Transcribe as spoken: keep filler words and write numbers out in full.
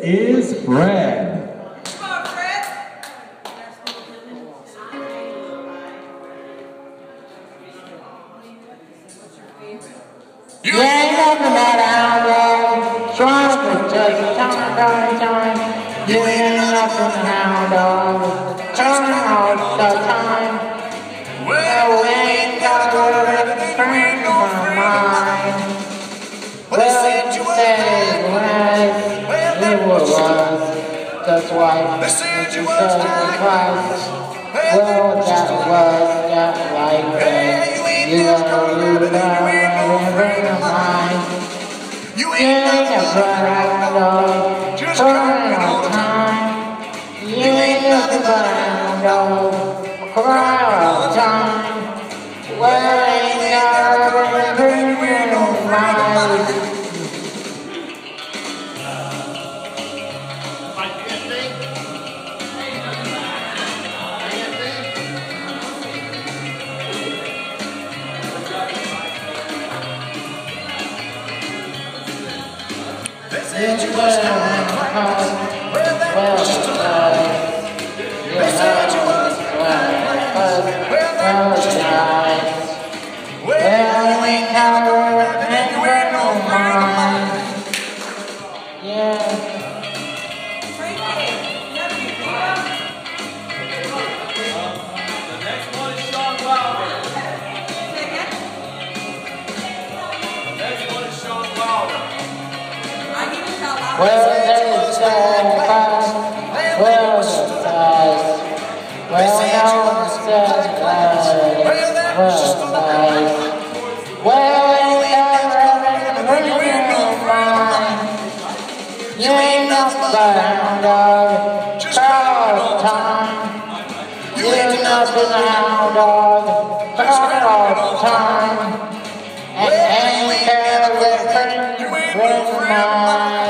is Fred. Come on, Fred. You ain't nothing but Hound Dog, trying to take your time, time, time. You ain't nothing but Hound Dog, trying all the time. Well, we ain't got a friend of mine. Well, it said when it was, that's why it said it was. Well, that was that like that. You know, you know, a friend of mine. You ain't never Hound Dog, crying all the time. You ain't nothing but Hound Dog, crying all the time. Well, ain't never a friend of mine. They said you was high class. Well, that was just a lie. They said you was high class. Well, that was just a lie. Well, you ain't never and you ain't no mine. Yeah. The next one is Sean Wilder. The next one is Sean Wilder. Well, there's so fast. Well, it's fast. Well, no, it's just fast. Well, fast. Well, ain't never a friend of mine. You ain't nothing but Hound Dog, cry all the time. You ain't nothing but Hound Dog, cry all the time. And ain't never a friend of mine.